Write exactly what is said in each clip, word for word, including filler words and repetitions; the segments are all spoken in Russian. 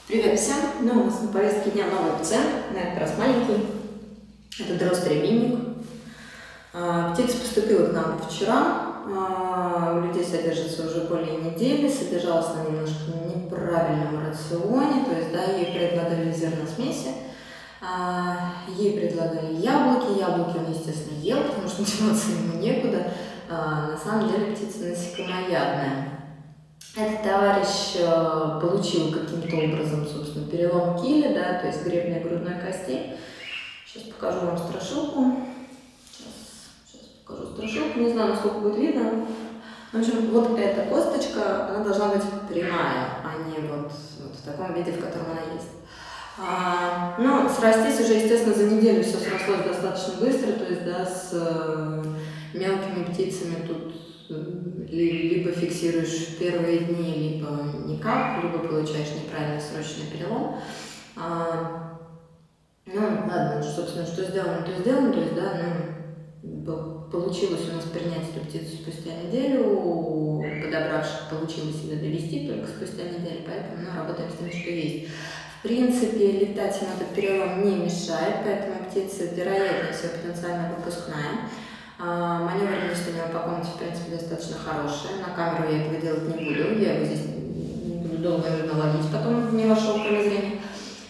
Привет всем! Ну, у нас на повестке дня новый пациент, на этот раз маленький. Это дрозд-рябинник. Птица поступила к нам вчера. У людей содержится уже более недели. Содержалась она немножко в неправильном рационе, то есть, да, ей предлагали зерносмеси. Ей предлагали яблоки. Яблоки он, естественно, ел, потому что деваться ему некуда. На самом деле птица насекомоядная. Этот товарищ э, получил каким-то образом, собственно, перелом киля, да, то есть гребня грудной кости. Сейчас покажу вам страшилку. Сейчас, сейчас покажу страшилку, не знаю, насколько будет видно. В общем, вот эта косточка, она должна быть прямая, а не вот, вот в таком виде, в котором она есть. А, но срастись уже, естественно, за неделю все срослось достаточно быстро, то есть, да, с э, мелкими птицами тут либо фиксируешь в первые дни, либо никак, либо получаешь неправильный срочный перелом. А, ну, ладно, собственно, что сделано, то сделано, то есть, да, ну, получилось у нас принять эту птицу спустя неделю, подобравших получилось ее довести только спустя неделю, поэтому мы работаем с тем, что есть. В принципе, летать ему этот перелом не мешает, поэтому птица, вероятнее всего, потенциально выпускная. Маневренность у него по комнате, в принципе, достаточно хорошая. На камеру я этого делать не буду. Я его здесь не буду долго наводить, потом не вошел в поле зрения.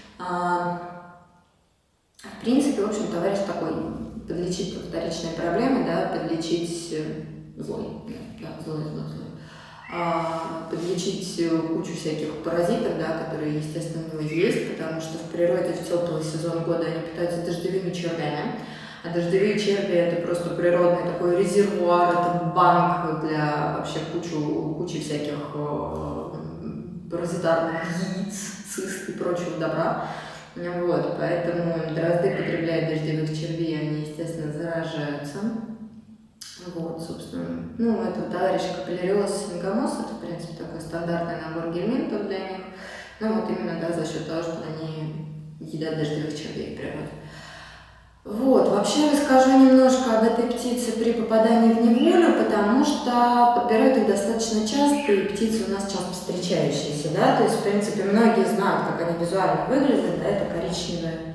В принципе, в общем, товарищ такой, подлечить вторичные проблемы, да, подлечить злой, да, злой, злой, злой. Подлечить кучу всяких паразитов, да, которые, естественно, у него есть, потому что в природе в теплый сезон года они питаются дождевыми червями. А дождевые черви — это просто природный такой резервуар, это банк для вообще кучу, кучи всяких э, паразитарных яиц, цист и прочего добра. Вот, поэтому дрозды, потребляя дождевых червей, они, естественно, заражаются. Вот, собственно, ну, это товарищ капилляриоз сингамос, это, в принципе, такой стандартный набор гельминтов для них. Ну, вот именно, да, за счет того, что они едят дождевых червей в природе. Вот, вообще расскажу немножко об этой птице при попадании в неволю, потому что подбирают их достаточно часто, и птицы у нас часто встречающиеся, да, то есть, в принципе, многие знают, как они визуально выглядят, да, это коричневая,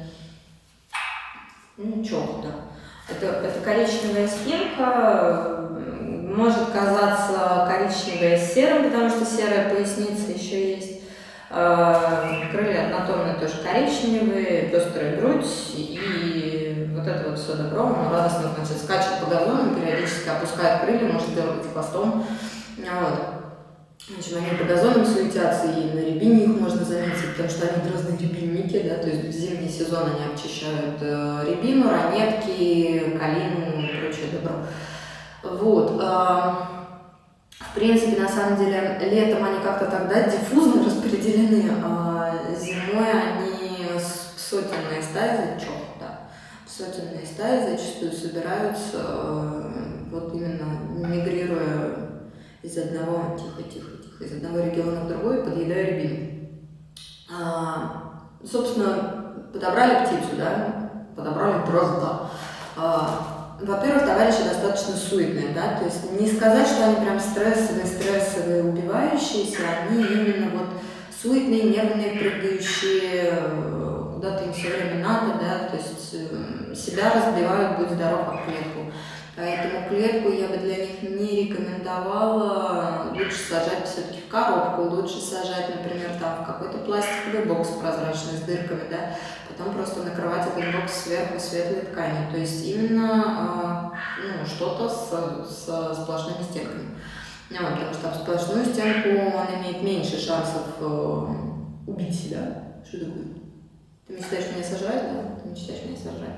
ну, чёрт, да, это, это коричневая спинка, может казаться коричневая с серым, потому что серая поясница еще есть. Крылья однотонные тоже коричневые, пестрая грудь, и вот это вот все добро, он радостно, значит, скачет по газону, периодически опускает крылья, может дергать хвостом. Вот. В общем, они по газонам суетятся, и на рябине их можно заметить, потому что они дрозды рябинники, да, то есть в зимний сезон они обчищают рябину, ранетки, калину и прочее добро. Вот. В принципе, на самом деле, летом они как-то тогда диффузно распределены, а зимой они сотенные стаи, чё, да, сотенные стаи зачастую собираются, вот именно мигрируя из одного, тихо, тихо, тихо, из одного региона в другой, подъедая рябину. А, собственно, подобрали птицу, да, подобрали дрозда. Во-первых, товарищи достаточно суетные, да, то есть не сказать, что они прям стрессовые, стрессовые, убивающиеся, они именно вот суетные, нервные, прыгающие, куда-то им все время надо, да, то есть себя разбивают, будь здоров, как клетку. Поэтому клетку я бы для них не рекомендовала, лучше сажать все-таки в коробку, лучше сажать, например, там в какой-то пластиковый бокс прозрачный с дырками, да, потом просто накрывать этот бокс сверху светлой тканью, то есть именно э, ну, что-то с, с сплошными стенками. Ну, потому что об сплошную стенку он имеет меньше шансов э, убить себя. Что такое? Ты мечтаешь меня сожрать, да? Ты мечтаешь меня сожрать.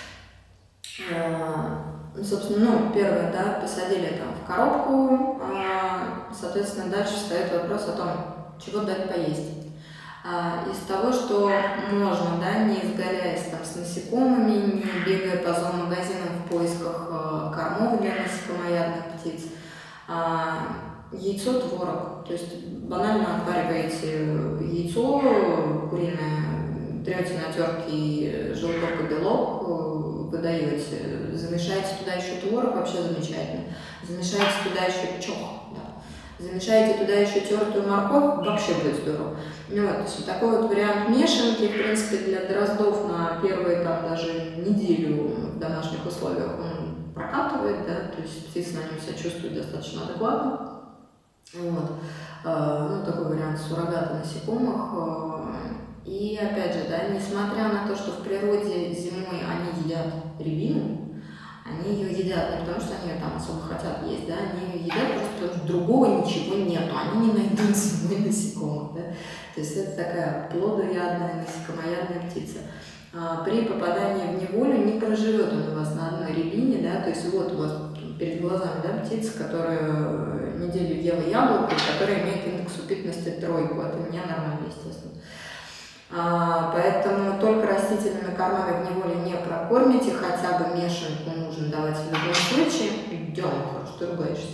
Э, собственно, ну, первое, да, посадили там в коробку, э, соответственно, дальше встает вопрос о том, чего дать поесть. Из того, что можно, да, не изгаляясь там с насекомыми, не бегая по зоомагазинам в поисках кормов для насекомоядных птиц, яйцо, творог. То есть банально отвариваете яйцо куриное, трете на терке желток и белок, выдаете, замешаете туда еще творог, вообще замечательно, замешаете туда еще чох, да. Замешаете туда еще тертую морковь, вообще будет здорово. Ну, вот, то есть вот такой вот вариант мешанки, в принципе, для дроздов на первые там даже неделю в домашних условиях он прокатывает, да, то есть птицы на нем себя чувствуют достаточно адекватно. Вот. Ну, такой вариант суррогата насекомых. И опять же, да, несмотря на то, что в природе зимой они едят рябину, они ее едят не потому, что они ее там особо хотят есть, да, они ее едят просто потому, что другого ничего нету, они не найдут зимой насекомых, да. То есть это такая плодоядная, насекомоядная птица. А при попадании в неволю не проживет он у вас на одной рябине, да, то есть вот у вас перед глазами, да, птица, которая неделю ела яблоко, которая имеет индекс упитанности тройку, это ненормально, естественно. А, поэтому только растительными кормами в неволе не прокормите, хотя бы мешанку нужно давать в любом случае. Идем, хорошо, ты ругаешься.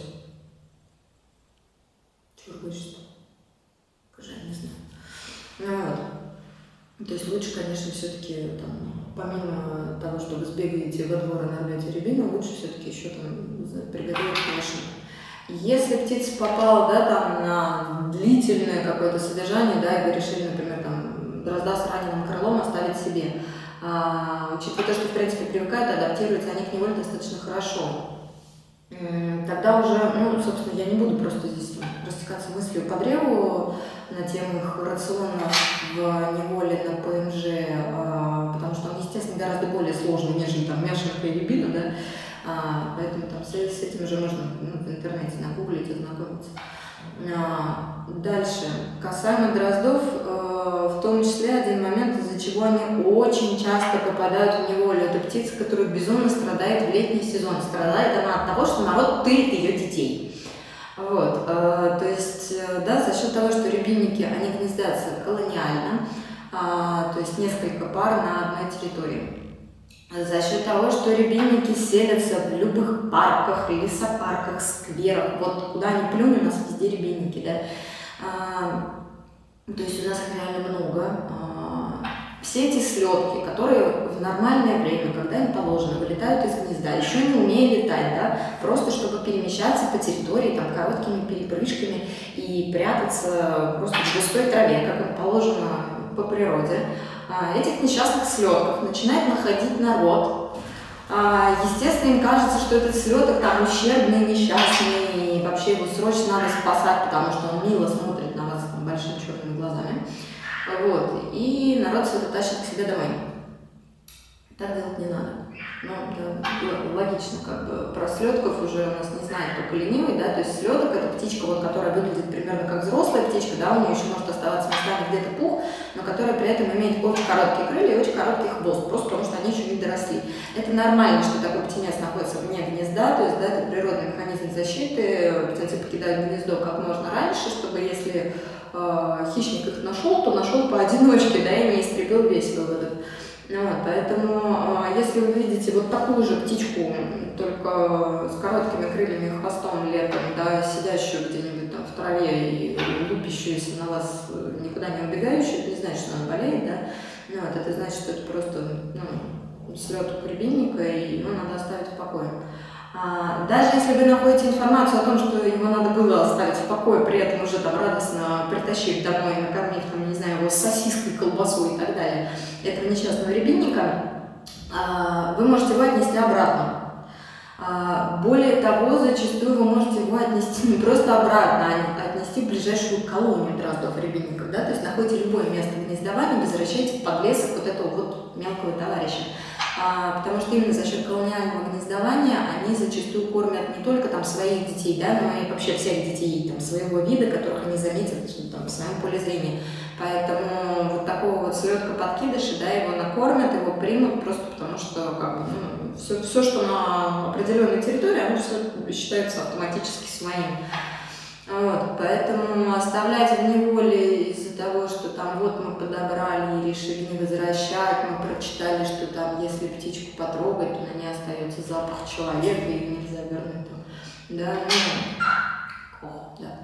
Чего ругаешься? Скажи, я не знаю. Ну вот. То есть лучше, конечно, все-таки там, помимо того, что вы сбегаете во двор и нарвете рябину, лучше все-таки еще там приготовить мешанку. Если птица попала, да, там на длительное какое-то содержание, да, и вы решили, например, там дрозда с раненым крылом оставить себе. А, учитывая то, что, в принципе, привыкают, адаптируются они к неволе достаточно хорошо. Тогда уже, ну, собственно, я не буду просто здесь растекаться мыслью по древу на тему их рационов в неволе на ПМЖ, а, потому что он, естественно, гораздо более сложный, нежели там мешанка и рябина, да, а, поэтому там с, с этим уже можно, ну, в интернете нагуглить, ознакомиться. А, дальше, касаемо дроздов, в том числе один момент, из-за чего они очень часто попадают в неволю. Это птица, которая безумно страдает в летний сезон. Страдает она от того, что народ тырит ее детей. Вот. То есть, да, за счет того, что рябинники, они гнездятся колониально, то есть несколько пар на одной территории. За счет того, что рябинники селятся в любых парках, лесопарках, скверах, вот куда ни плюнь, у нас везде рябинники, да. То есть у нас их реально много. Все эти слетки, которые в нормальное время, когда им положено, вылетают из гнезда, еще не умея летать, да, просто чтобы перемещаться по территории там, короткими перепрыжками и прятаться просто в густой траве, как им положено по природе, этих несчастных слетков начинает находить народ. Естественно, им кажется, что этот слеток там ущербный, несчастный, и вообще его срочно надо спасать, потому что он мило смотрит на вас там, большими черными глазами. Вот. И народ все это тащит к себе домой. Так делать не надо. Ну, да, логично, как бы про слетков уже у нас не знает только ленивый, да, то есть слеток — это птичка, вот, которая выглядит примерно как взрослая птичка, да, у нее еще может оставаться местами где-то пух, но которая при этом имеет очень короткие крылья и очень короткий хвост, просто потому что они еще не доросли. Это нормально, что такой птенец находится вне гнезда, то есть, да, это природный механизм защиты, птенцы покидают гнездо как можно раньше, чтобы если э, хищник их нашел, то нашел поодиночке, да, и не истребил весь выводок. Вот, поэтому, если вы видите вот такую же птичку, только с короткими крыльями и хвостом летом, да, сидящую где-нибудь там в траве и лупящуюся на вас, никуда не убегающую, это не значит, что она болеет, да, ну, вот, это значит, что это просто, ну, слет рябинника, и его надо оставить в покое. А, даже если вы находите информацию о том, что его надо было оставить в покое, при этом уже там радостно притащив домой, накормив, там, не знаю, его сосиской, колбасой и так далее, этого несчастного рябинника, а, вы можете его отнести обратно. А, более того, зачастую вы можете его отнести не просто обратно, а отнести в ближайшую колонию дроздов рябинников, да, то есть находите любое место гнездования, возвращайте в подлесок вот этого вот мелкого товарища. А, потому что именно за счет колониального гнездования они зачастую кормят не только там своих детей, да, но и вообще всех детей там, своего вида, которых они заметят там, в своем поле зрения. Поэтому вот такого вот слетка-подкидыша, да, его накормят, его примут просто потому, что как бы, ну, все, все, что на определенной территории, оно все считается автоматически своим. Вот, поэтому оставлять в неволе из-за того, что там вот мы подобрали и решили не возвращать, мы прочитали, что там если птичку потрогать, то на ней остается запах человека и нельзя вернуть там. Да, ну, ох, да.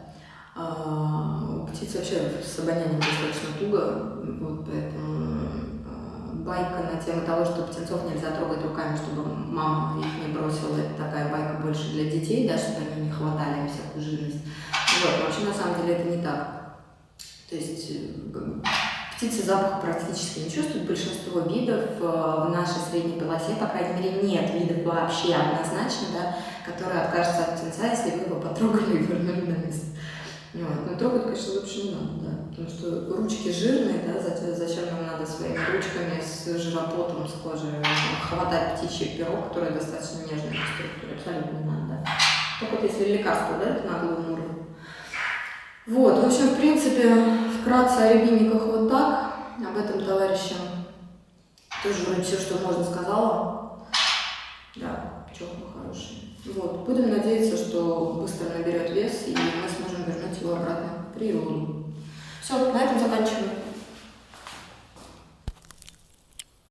А, у птиц вообще с обонянием достаточно туго, вот, поэтому а, байка на тему того, что птенцов нельзя трогать руками, чтобы мама их не бросила, это такая байка больше для детей, да, чтобы они не хватали всякую живность. Вот, вообще на самом деле это не так. То есть птицы запах практически не чувствуют. Большинство видов в нашей средней полосе, по крайней мере, нет видов вообще однозначно, да, которые откажутся от птенца, если вы его потрогали и вернули на место. Вот. Но трогать, конечно, лучше не надо, да, потому что ручки жирные, да, зачем нам надо своими ручками с жиропотом, с кожей хватать птичий пирог, который достаточно нежный по структуре, абсолютно не надо, да. Только вот если лекарство, да, это на голову уровне. Вот, в общем, в принципе, вкратце о рябинниках вот так. Об этом товарищам тоже вроде все, что можно, сказала. Да, пчелка хорошая. Вот, будем надеяться, что быстро наберет вес, и мы сможем вернуть его обратно в природу. Все, на этом заканчиваем.